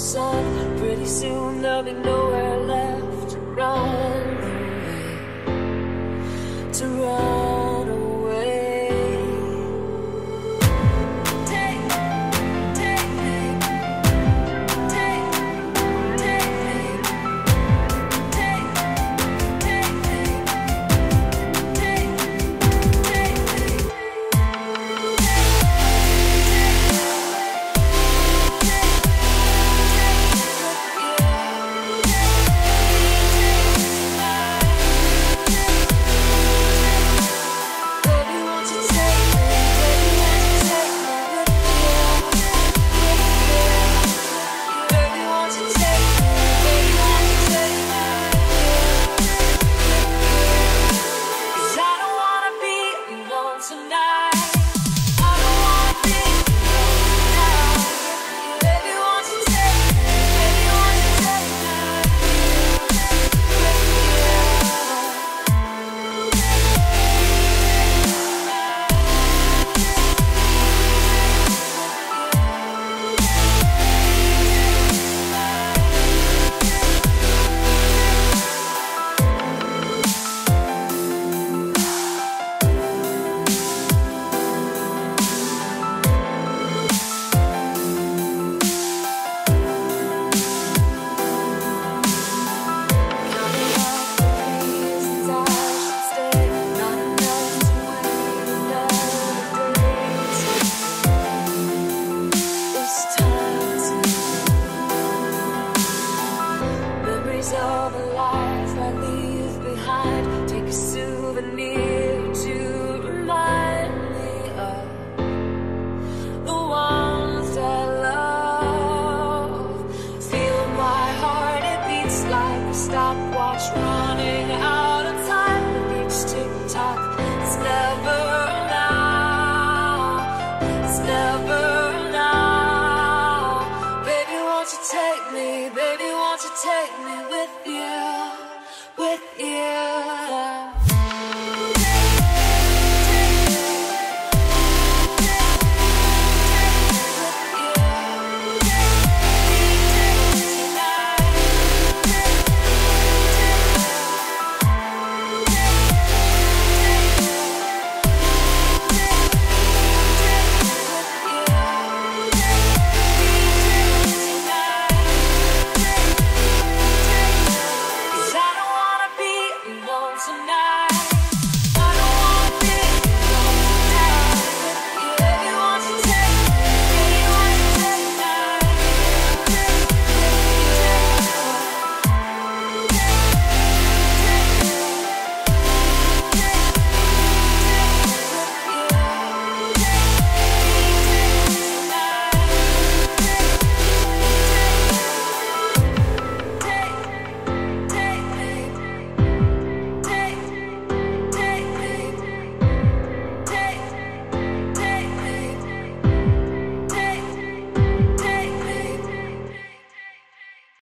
sun. Pretty soon there'll be nowhere left to run away, to run away. Of a life I leave behind, take a souvenir to remind me of the ones I love. Feel my heart, it beats like a stopwatch running out of time. With each tick-tock, it's never now, it's never now. Baby, won't you take me, baby, won't you take me with you?